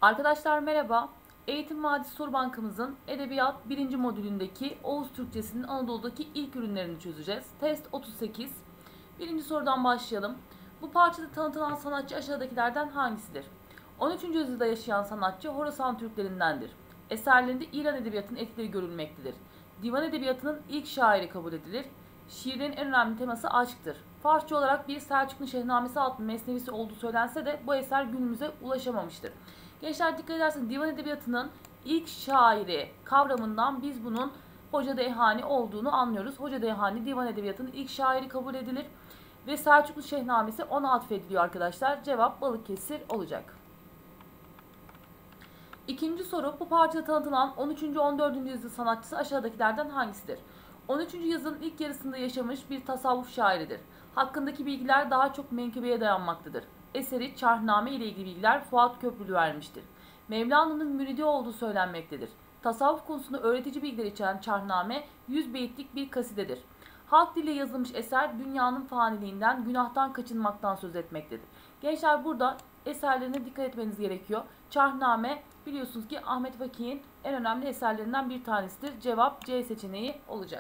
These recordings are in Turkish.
Arkadaşlar merhaba. Eğitim Vadisi Soru Bankamızın Edebiyat 1. modülündeki Oğuz Türkçesinin Anadolu'daki ilk ürünlerini çözeceğiz. Test 38. Birinci sorudan başlayalım. Bu parçada tanıtılan sanatçı aşağıdakilerden hangisidir? 13. yüzyılda yaşayan sanatçı Horasan Türklerindendir. Eserlerinde İran edebiyatının etkileri görülmektedir. Divan edebiyatının ilk şairi kabul edilir. Şiirin en önemli teması aşktır. Farsça olarak bir Selçuklu Şehnamesi adlı mesnevisi olduğu söylense de bu eser günümüze ulaşamamıştır. Gençler dikkat ederseniz divan edebiyatının ilk şairi kavramından biz bunun Hoca Dehani olduğunu anlıyoruz. Hoca Dehani divan edebiyatının ilk şairi kabul edilir ve Selçuklu Şehnamesi ona atfediliyor arkadaşlar. Cevap Balıkesir olacak. İkinci soru, bu parçada tanıtılan 13. 14. yüzyıl sanatçısı aşağıdakilerden hangisidir? 13. yüzyılın ilk yarısında yaşamış bir tasavvuf şairidir. Hakkındaki bilgiler daha çok menkıbeye dayanmaktadır. Eseri Çarhname ile ilgili bilgiler Fuat Köprülü vermiştir. Mevlana'nın müridi olduğu söylenmektedir. Tasavvuf konusunda öğretici bilgiler içeren Çarhname 100 beyitlik bir kasidedir. Halk diliyle yazılmış eser dünyanın faniliğinden, günahtan kaçınmaktan söz etmektedir. Gençler burada eserlerine dikkat etmeniz gerekiyor. Çarhname biliyorsunuz ki Ahmet Fakih'in en önemli eserlerinden bir tanesidir. Cevap C seçeneği olacak.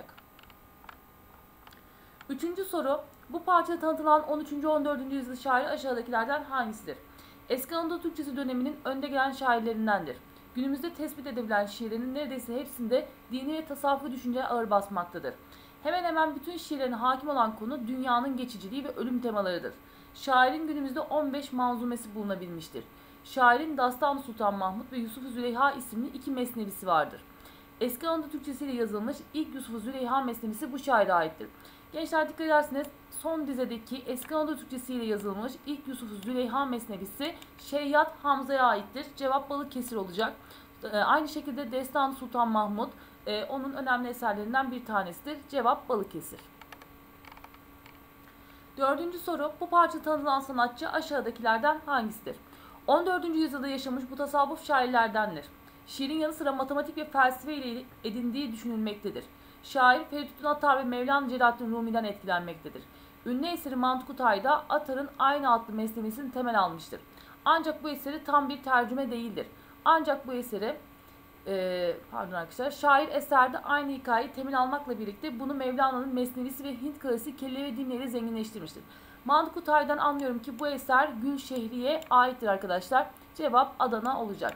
Üçüncü soru. Bu parçada tanıtılan 13. 14. yüzyıl şairi aşağıdakilerden hangisidir? Eski Anadolu Türkçesi döneminin önde gelen şairlerindendir. Günümüzde tespit edilen şiirlerinin neredeyse hepsinde dini ve tasavvufi düşünceler ağır basmaktadır. Hemen hemen bütün şiirlerine hakim olan konu dünyanın geçiciliği ve ölüm temalarıdır. Şairin günümüzde 15 manzumesi bulunabilmiştir. Şairin Dastan Sultan Mahmut ve Yusuf-u Züleyha isimli iki mesnevisi vardır. Eski Anadolu Türkçesiyle yazılmış ilk Yusuf-u Züleyha mesnevisi bu şaire aittir. Gençler dikkat ederseniz son dizedeki Eski Anadolu Türkçesiyle yazılmış ilk Yusuf-u Züleyha mesnevisi Şehyat Hamza'ya aittir. Cevap Balıkesir olacak. Aynı şekilde Destan Sultan Mahmut onun önemli eserlerinden bir tanesidir. Cevap Balıkesir. Dördüncü soru, bu parça tanıtılan sanatçı aşağıdakilerden hangisidir? 14. yüzyılda yaşamış bu tasavvuf şairlerdendir. Şiirin yanı sıra matematik ve felsefe ile edindiği düşünülmektedir. Şair Feridüddin Atar ve Mevlana Celaleddin Rumi'den etkilenmektedir. Ünlü eseri Mantık-ı Atar'ın aynı adlı mesnevesini temel almıştır. Ancak bu eseri tam bir tercüme değildir. Ancak bu eseri şair eserde aynı hikayeyi temel almakla birlikte bunu Mevlana'nın mesnevisi ve Hint klasik kelime ve dinleri zenginleştirmiştir. Mantık-ı anlıyorum ki bu eser Gülşehri'ye aittir arkadaşlar. Cevap Adana olacak.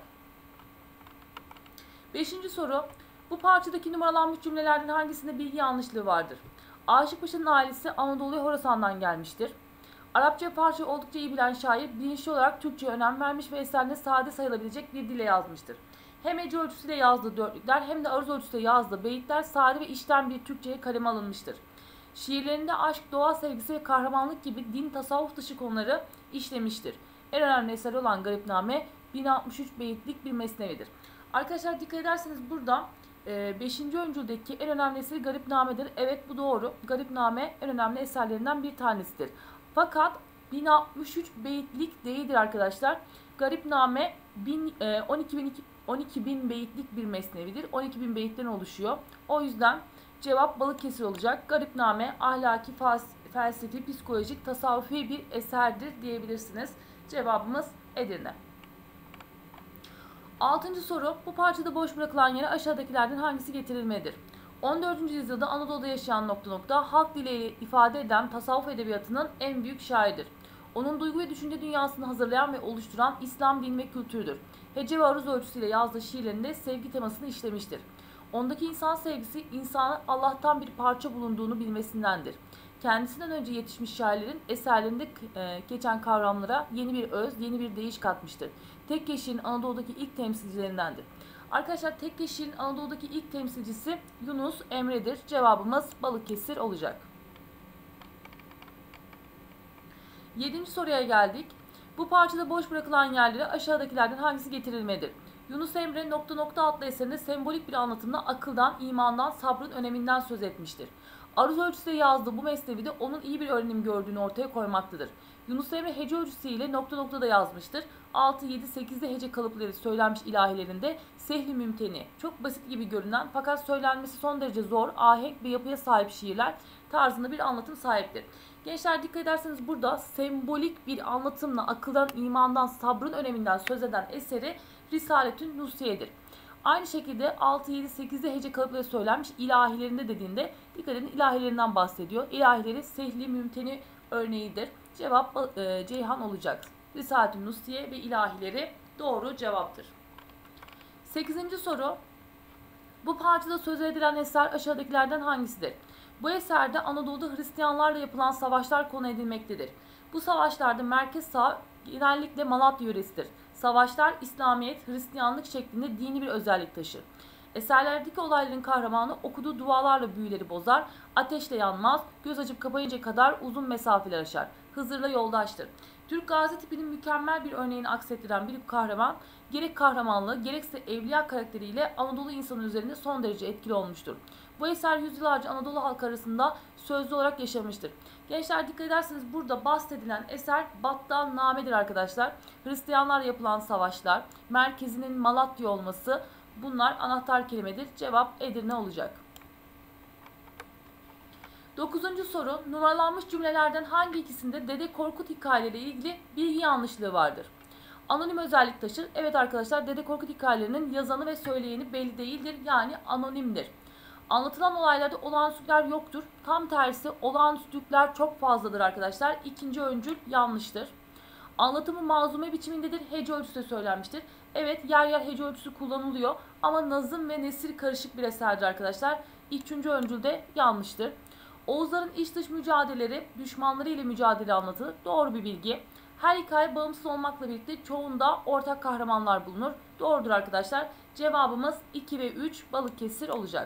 Beşinci soru. Bu parçadaki numaralanmış cümlelerden hangisinde bilgi yanlışlığı vardır? Aşık Paşa'nın ailesi Anadolu ve Horasan'dan gelmiştir. Arapça ve Farsça oldukça iyi bilen şair bilinçli olarak Türkçe'ye önem vermiş ve eserinde sade sayılabilecek bir dille yazmıştır. Hem hece ölçüsüyle yazdığı dörtlükler hem de aruz ölçüsüyle yazdığı beyitler sade ve içten bir Türkçe'ye kaleme alınmıştır. Şiirlerinde aşk, doğa sevgisi ve kahramanlık gibi din tasavvuf dışı konuları işlemiştir. En önemli eseri olan Garipname 1063 beyitlik bir mesnevidir. Arkadaşlar dikkat ederseniz burada 5. öncüldeki en önemli eseri Garipname'dir. Evet bu doğru. Garipname en önemli eserlerinden bir tanesidir. Fakat 1063 beyitlik değildir arkadaşlar. Garipname 12.000 beyitlik bir mesnevidir. 12.000 beyitten oluşuyor. O yüzden cevap Balıkesir olacak. Garipname ahlaki, felsefi, psikolojik, tasavvufi bir eserdir diyebilirsiniz. Cevabımız Edirne. Altıncı soru, bu parçada boş bırakılan yere aşağıdakilerden hangisi getirilmelidir? 14. yüzyılda Anadolu'da yaşayan halk diliyle ifade eden tasavvuf edebiyatının en büyük şairidir. Onun duygu ve düşünce dünyasını hazırlayan ve oluşturan İslam din ve kültürüdür. Hece ve aruz ölçüsüyle yazdığı şiirlerinde sevgi temasını işlemiştir. Ondaki insan sevgisi insanın Allah'tan bir parça bulunduğunu bilmesindendir. Kendisinden önce yetişmiş şairlerin eserlerinde geçen kavramlara yeni bir öz, yeni bir deyiş katmıştır. Tekkeşi'nin Anadolu'daki ilk temsilcilerindendir. Arkadaşlar Tekkeşi'nin Anadolu'daki ilk temsilcisi Yunus Emre'dir. Cevabımız Balıkesir olacak. 7. soruya geldik. Bu parçada boş bırakılan yerlere aşağıdakilerden hangisi getirilmelidir? Yunus Emre adlı eserinde sembolik bir anlatımla akıldan, imandan, sabrın öneminden söz etmiştir. Aruz ölçüsüyle yazdığı bu mesnevide onun iyi bir öğrenim gördüğünü ortaya koymaktadır. Yunus Emre hece ölçüsüyle da yazmıştır. 6, 7, 8'de hece kalıpları söylenmiş ilahilerinde sehli mümteni, çok basit gibi görünen fakat söylenmesi son derece zor, ahenk ve yapıya sahip şiirler tarzında bir anlatım sahiptir. Gençler dikkat ederseniz burada sembolik bir anlatımla akıldan, imandan, sabrın öneminden söz eden eseri Risaletün Nusiye'dir. Aynı şekilde 6, 7, 8'de hece kalıpları söylenmiş ilahilerinde dediğinde dikkat edin ilahilerinden bahsediyor. İlahileri sehli mümteni örneğidir. Cevap Ceyhan olacak. Risaletün Nusiye ve ilahileri doğru cevaptır. 8. soru. Bu parçada söz edilen eser aşağıdakilerden hangisidir? Bu eserde Anadolu'da Hristiyanlarla yapılan savaşlar konu edilmektedir. Bu savaşlarda merkez sağ genellikle Malatya yöresidir. Savaşlar İslamiyet, Hristiyanlık şeklinde dini bir özellik taşır. Eserlerdeki olayların kahramanı okuduğu dualarla büyüleri bozar, ateşle yanmaz, göz açıp kapayıncaya kadar uzun mesafeler aşar. Hızır'la yoldaştır. Türk gazi tipinin mükemmel bir örneğini aksettiren bir kahraman, gerek kahramanlığı gerekse evliya karakteriyle Anadolu insanı üzerinde son derece etkili olmuştur. Bu eser yüzyıllarca Anadolu halkı arasında sözlü olarak yaşamıştır. Gençler dikkat ederseniz burada bahsedilen eser Battal Name'dir arkadaşlar. Hristiyanlarla yapılan savaşlar, merkezinin Malatya olması bunlar anahtar kelimedir. Cevap Edirne olacak. 9. soru. Numaralanmış cümlelerden hangi ikisinde Dede Korkut hikayeleri ile ilgili bilgi yanlışlığı vardır? Anonim özellik taşır. Evet arkadaşlar Dede Korkut hikayelerinin yazanı ve söyleyeni belli değildir. Yani anonimdir. Anlatılan olaylarda olağanüstülükler yoktur. Tam tersi olağanüstülükler çok fazladır arkadaşlar. İkinci öncül yanlıştır. Anlatımı manzume biçimindedir. Hece ölçüsü de söylenmiştir. Evet yer yer hece ölçüsü kullanılıyor. Ama nazım ve nesir karışık bir eserdir arkadaşlar. Üçüncü öncül de yanlıştır. Oğuzların iç dış mücadeleleri, düşmanları ile mücadele anlatılır. Doğru bir bilgi. Her hikaye bağımsız olmakla birlikte çoğunda ortak kahramanlar bulunur. Doğrudur arkadaşlar. Cevabımız 2 ve 3 Balıkesir olacak.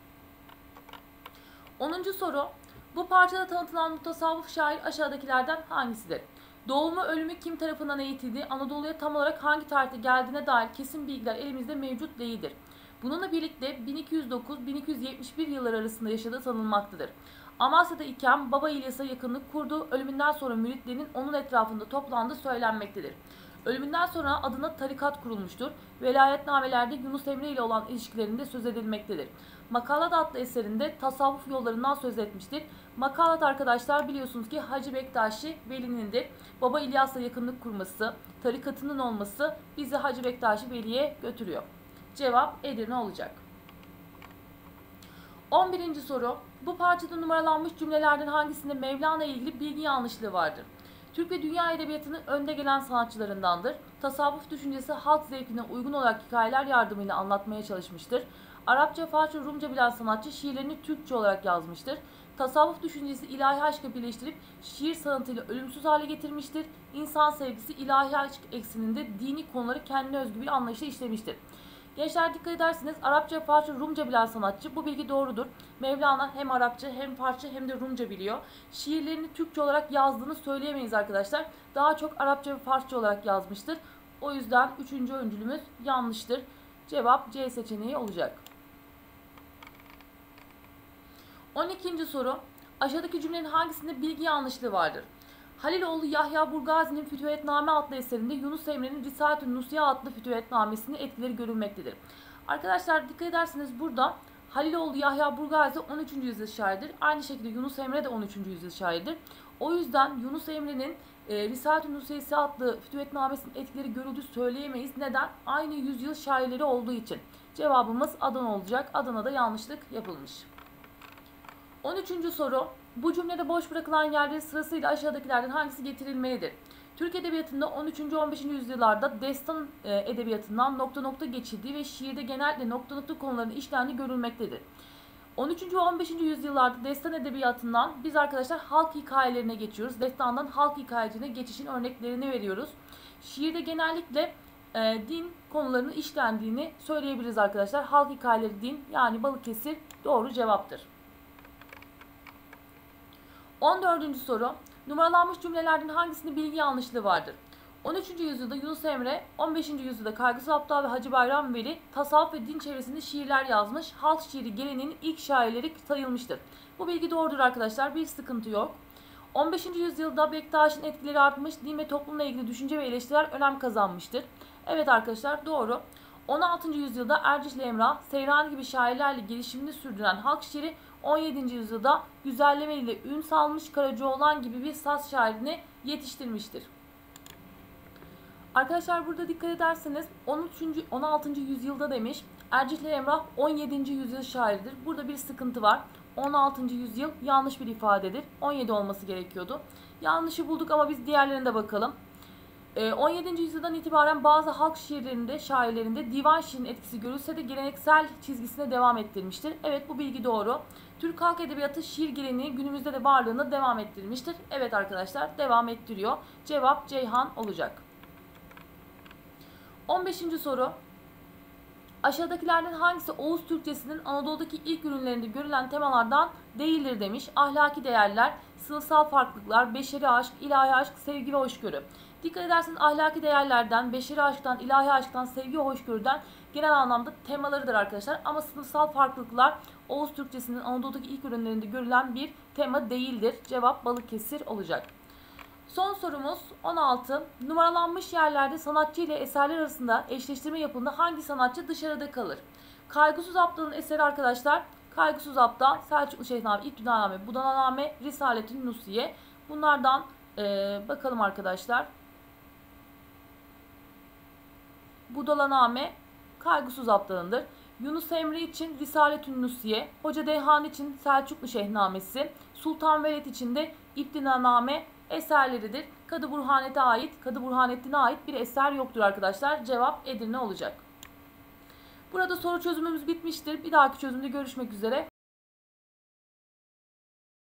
10. soru. Bu parçada tanıtılan mutasavvıf şair aşağıdakilerden hangisidir? Doğumu ölümü kim tarafından eğitildiği Anadolu'ya tam olarak hangi tarihte geldiğine dair kesin bilgiler elimizde mevcut değildir. Bununla birlikte 1209-1271 yılları arasında yaşadığı sanılmaktadır. Amasya'da iken Baba İlyas'a yakınlık kurdu, ölümünden sonra müritlerinin onun etrafında toplandığı söylenmektedir. Ölümünden sonra adına tarikat kurulmuştur. Velayetnamelerde Yunus Emre ile olan ilişkilerinde söz edilmektedir. Makalat adlı eserinde tasavvuf yollarından söz etmiştir. Makalat arkadaşlar biliyorsunuz ki Hacı Bektaşi Veli'nindir. Baba İlyas'la yakınlık kurması, tarikatının olması bizi Hacı Bektaşi Veli'ye götürüyor. Cevap Edirne olacak. 11. soru. Bu parçada numaralanmış cümlelerden hangisinde Mevlana ile ilgili bilgi yanlışlığı vardır? Türk ve dünya edebiyatının önde gelen sanatçılarındandır. Tasavvuf düşüncesi halk zevkine uygun olarak hikayeler yardımıyla anlatmaya çalışmıştır. Arapça, Farsça, Rumca bilen sanatçı şiirlerini Türkçe olarak yazmıştır. Tasavvuf düşüncesi ilahi aşkı birleştirip şiir sanatıyla ölümsüz hale getirmiştir. İnsan sevgisi ilahi aşk ekseninde dini konuları kendine özgü bir anlayışla işlemiştir. Gençler dikkat ederseniz Arapça, Farsça, Rumca bilen sanatçı. Bu bilgi doğrudur. Mevlana hem Arapça hem Farsça hem de Rumca biliyor. Şiirlerini Türkçe olarak yazdığını söyleyemeyiz arkadaşlar. Daha çok Arapça ve Farsça olarak yazmıştır. O yüzden 3. öncülümüz yanlıştır. Cevap C seçeneği olacak. 12. soru. Aşağıdaki cümlenin hangisinde bilgi yanlışlığı vardır? Haliloğlu Yahya Burgazi'nin Fütühetname adlı eserinde Yunus Emre'nin Risaletün Nusiye adlı fütühetnamesinin etkileri görülmektedir. Arkadaşlar dikkat ederseniz burada Haliloğlu Yahya Burgazi 13. yüzyıl şairidir. Aynı şekilde Yunus Emre de 13. yüzyıl şairidir. O yüzden Yunus Emre'nin Risaletün Nusiyesi adlı fütühetnamesinin etkileri görüldüğü söyleyemeyiz. Neden? Aynı yüzyıl şairleri olduğu için. Cevabımız Adana olacak. Adana'da yanlışlık yapılmış. 13. soru. Bu cümlede boş bırakılan yerleri sırasıyla aşağıdakilerden hangisi getirilmelidir? Türk Edebiyatı'nda 13. 15. yüzyıllarda destan edebiyatından nokta nokta geçildiği ve şiirde genellikle nokta nokta konularının işlendiği görülmektedir. 13. ve 15. yüzyıllarda destan edebiyatından biz arkadaşlar halk hikayelerine geçiyoruz. Destandan halk hikayeciliğine geçişin örneklerini veriyoruz. Şiirde genellikle din konularının işlendiğini söyleyebiliriz arkadaşlar. Halk hikayeleri din yani Balıkesir doğru cevaptır. 14. soru. Numaralanmış cümlelerden hangisinde bilgi yanlışlığı vardır? 13. yüzyılda Yunus Emre, 15. yüzyılda Kaygısız Abdal ve Hacı Bayram Veli tasavvuf ve din çevresinde şiirler yazmış. Halk şiiri geleneğinin ilk şairleri sayılmıştır. Bu bilgi doğrudur arkadaşlar. Bir sıkıntı yok. 15. yüzyılda Bektaş'ın etkileri artmış, din ve toplumla ilgili düşünce ve eleştiriler önem kazanmıştır. Evet arkadaşlar doğru. 16. yüzyılda Ercişli Emrah, Seyrani gibi şairlerle gelişimini sürdüren halk şiiri 17. yüzyılda güzelleme ile ün salmış Karacaoğlan gibi bir saz şairini yetiştirmiştir. Arkadaşlar burada dikkat ederseniz 16. yüzyılda demiş. Ercikli Emrah 17. yüzyıl şairidir. Burada bir sıkıntı var. 16. yüzyıl yanlış bir ifadedir. 17 olması gerekiyordu. Yanlışı bulduk ama biz diğerlerine de bakalım. 17. yüzyıldan itibaren bazı halk şiirlerinde, şairlerinde divan şiirinin etkisi görülse de geleneksel çizgisine devam ettirmiştir. Evet, bu bilgi doğru. Türk halk edebiyatı şiir geleneği günümüzde de varlığını devam ettirmiştir. Evet arkadaşlar, devam ettiriyor. Cevap Ceyhan olacak. 15. soru. Aşağıdakilerden hangisi Oğuz Türkçesinin Anadolu'daki ilk ürünlerinde görülen temalardan değildir demiş. Ahlaki değerler, sınıfsal farklılıklar, beşeri aşk, ilahi aşk, sevgi ve hoşgörü. Dikkat ederseniz ahlaki değerlerden, beşeri aşktan, ilahi aşktan, sevgi ve hoşgörüden genel anlamda temalarıdır arkadaşlar. Ama sınıfsal farklılıklar Oğuz Türkçesinin Anadolu'daki ilk ürünlerinde görülen bir tema değildir. Cevap Balıkesir olacak. Son sorumuz 16. Numaralanmış yerlerde sanatçı ile eserler arasında eşleştirme yapıldığında hangi sanatçı dışarıda kalır? Kaygısız Abdal'ın eseri arkadaşlar. Kaygısız Abdal, Selçuklu Şeyhname, İbtidaname, Budananame, Risaletün Nusiye. Bunlardan bakalım arkadaşlar. Budalaname Kaygısız Abdal'ındır. Yunus Emre için Risaletün Nusiye, Hoca Deyhan için Selçuklu Şehnamesi, Sultan Veled için de İbtinaname eserleridir. Kadı Burhanettin'e ait bir eser yoktur arkadaşlar. Cevap Edirne olacak. Burada soru çözümümüz bitmiştir. Bir dahaki çözümde görüşmek üzere.